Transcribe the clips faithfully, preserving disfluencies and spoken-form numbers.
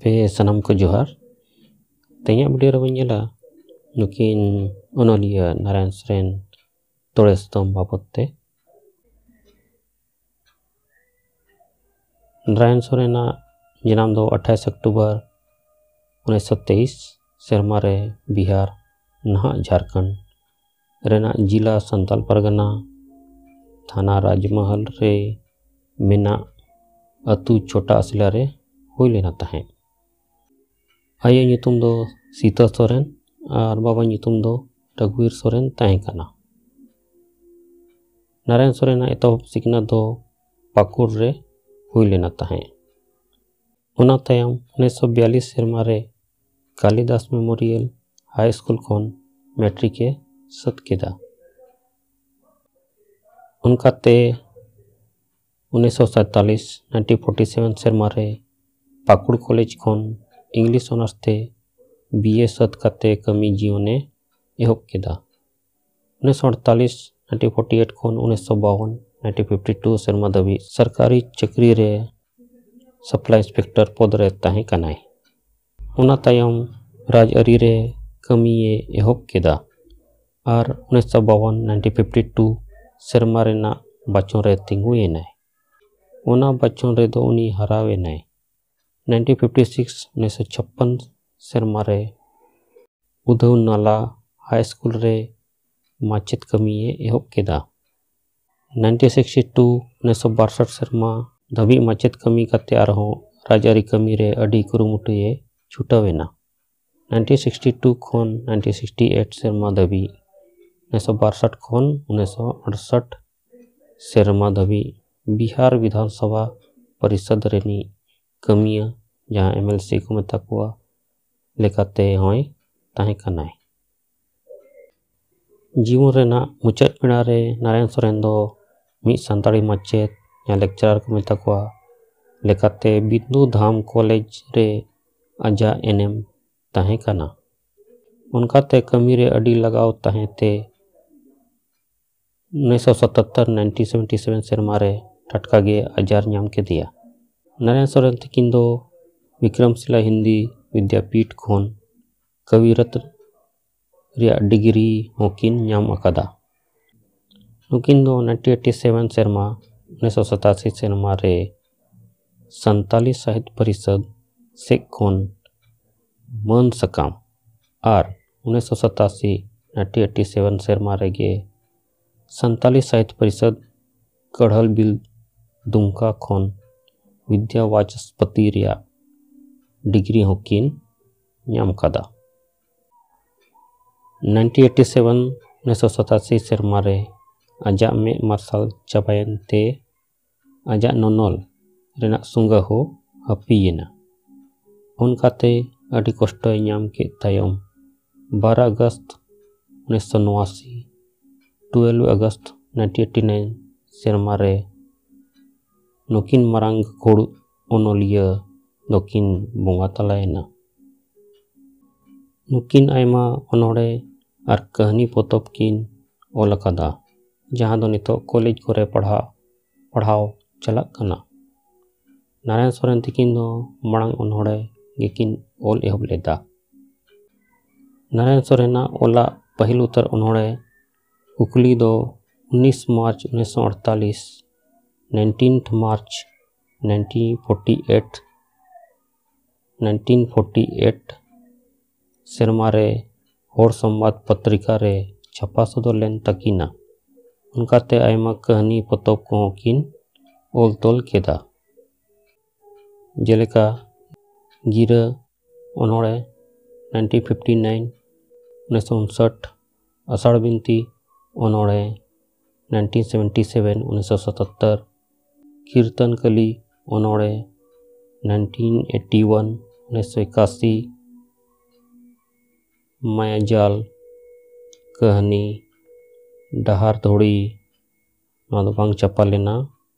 पे सनम को जोहार तेया वीडियो रे बन नुकिन ओनलिया नारायण सोरेन तोड़े सुतम बाबते नारायण सोरेन जन्म दो अट्ठाईस अक्टूबर उन्नीस सौ तेईस सेरमा रे बिहार नहा झारखंड रेना जिला संताल परगना थाना राजमहल रे मेना अतु छोटा असला रे हुई लेना तहें। आयो नितुम दो सीता सोरेन और बाबा नितुम दो रघुवीर सोरेन तहें कना। नारायण सोरेन एतोहब सिकना दो पाकुड़ रे हुई लेना तहें। उना तायम उन्नीस सौ बयालीस सेरमा रे कालिदास मेमोरियल हाई स्कूल खन मैट्रिक के सत केदा। उनका ते उन्नीस सौ सैंतालीस नाइनटीन फोर्टी सेवन सेरमा रे पाकुड़ कॉलेज खन इंग्लिश ऑनर्स ते बीए सत काते कमी जीवने एहब केदा। उन्नीस सौ अड़तालीस नाइनटीन फोर्टी एट खन उन्नीस सौ बावन नाइनटीन फिफ्टी टू सेरमा दबी सरकारी चक्री रे सप्लाई इंस्पेक्टर पद रे ताहें कनाय। उना तायम राजआरी रे कमीए एहब केदा और उन्नीस सौ बावन नाइनटीन फिफ्टी टू सेरमा रेना बच्चों रे तिंगुए नाय। उना बच्चों रे दो उनी हरावे नाय। नाइनटीन फिफ्टी सिक्स उन्नीस सौ छप्पन सेरमा रे उधव नाला हाई स्कूल रे माचेत कमीए एहब केदा। नाइनटीन सिक्सटी टू उन्नीस सौ बासठ सेरमा धबी माचेत कमी काते आरहों राजआरी कमी रे अडी कुरुमुटुए छुटावेना। नाइनटीन सिक्सटी टू खन नाइनटीन सिक्सटी एट सेरमा दबी उन्नीस सौ बासठ खन उन्नीस सौ अड़सठ सेरमा दबी बिहार विधानसभा परिषद रेनी कमिया जहाँ एमएलसी को मेता कुआ लेकाते होय ताहें कनाय। जीवन रेना मुचाद पेड़ा रे नारायण सोरेन दो मी संताड़ी माचेत या लेक्चरर को मेता कुआ लेकाते बिंदु धाम कॉलेज रे आजा एनएम ताहें कना। उनका ते कमी रे अडी लगाव ताहें ते उन्नीस सौ सतहत्तर नाइनटीन सेवेंटी सेवन सेरमा रे टटका गे आजार नाम के दिया। नारायण सोरेन तकिन दो विक्रमशिला हिंदी विद्यापीठ खन कविरत रिया डिग्री होकिन नाम अकादा। नुकिन दो नाइनटीन एटी सेवन सेरमा उन्नीस सौ सतासी सेरमा रे संताली साहित्य परिषद सेक खन मन सकाम और उन्नीस सौ सतासी नाइनटीन एटी सेवन सेरमा रे गे संताली साहित्य परिषद कढ़ल बिल दुमका खन विद्या वाचस्पति रिया डिग्री होकिन नाम कादा। नाइनटीन एटी सेवन उन्नीस सौ सतासी सेरमा रे आजा में मार्शल चाबायन ते आजा नोनल रेना सुंगा हो हपीयेना। उनका ते अडी कष्ट नाम के तायम बारह अगस्त उन्नीस सौ नवासी twelve August nineteen eighty nine सेरमा रे नुकिन मरांग खोड़ ओनलिया दोकिन बोंगा तलायना। नुकिन आयमा ओनोड़े और कहानी पोतब किन ओल अकादा जहाँ दो नितो कॉलेज करे पढ़ा पढ़ाव चलक कना। नारायण सोरेन तकिन दो मरांग ओनोड़े गेकिन ओल एहब लेदा। नारायण सोरेना ओला पहल उतर ओनोड़े कुकली दो उन्नीस मार्च उन्नीस सौ अड़तालीस nineteen March nineteen forty eight nineteen forty eight सेरमा रे होड़ संवाद पत्रिका रे छपा सदर लेन तकिना। उनका ते आयमा कहानी पोतब को किन ओल तोल केदा जेलेका गिरा ओनोड़े नाइनटीन फिफ्टी नाइन उन्नीस सौ उनसठ आषाढ़ बिनती ओनोड़े नाइनटीन सेवेंटी सेवन उन्नीस सौ सतहत्तर कीर्तन कली ओनोड़े नाइनटीन एटी वन उन्नीस सौ इक्यासी मायाजाल कहानी डहार धोड़ी नवा बांग चपा लेना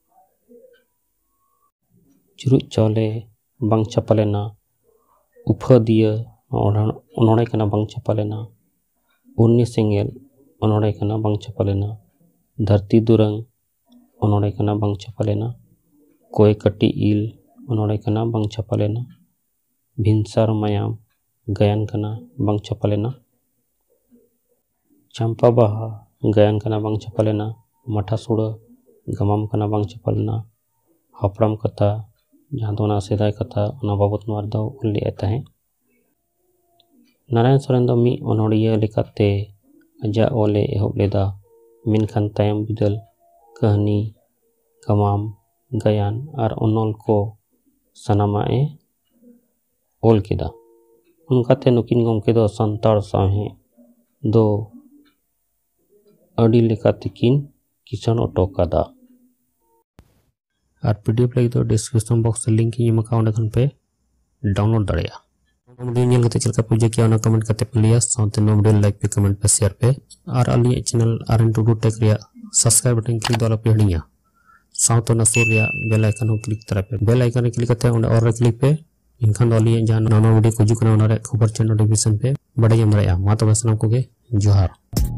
चुरुच चौले बांग चपा लेना उफा दिया ओनोड़े कना बांग चपा लेना उन्नी सेंगेल ओनोड़े कना बांग चपा लेना धरती दुरंग ओनोड़े कना बांग चपा लेना कोई कटी इल ओनोड़े कना बांग चपा लेना भिनसार मायाम गायन कना बांग छपा लेना। चंपा बाहा गायन कना बांग छपा लेना। माठा सुड़ा गमाम कना बांग छपा लेना। हपड़ाम कथा जहाँ दो सेदाय कथा उना बाबत नवार दो उल्ले आता है। नारायण सोरेन दो मी ओनोड़िया लेकाते अजा ओले एहब लेदा मिनखान तायम बिदल कहानी गमाम गायन और ओनोल को सनामा ए ओल केदा। उनकाते नुकिन गमके दो संताड़ साहे दो अड़ी लेकाते किन किसान ओटो कादा। और पीडीएफ लगी तो डिस्क्रिप्शन बॉक्स से लिंक ये मका उन्हें पे डाउनलोड दड़ेया। वीडियो नेल कते चलका पूजा किया ना कमेंट करते please sound no video like पे कमेंट पे शेयर पे और अली channel R N two two tech रिया सब्सक्राइब बटन क्लिक दो पे हड़िया साउंड ना सुर रिया बेल आइकन हो क्लिक तरह पे बेल आइकन क्लिक करते हैं और क्लिक पे इनखान दो अली जहां नवा वीडियो को जुकना खबर चैनल नोटिफिकेशन पे बड़े जमराया मा तो सलाम को के जोहार।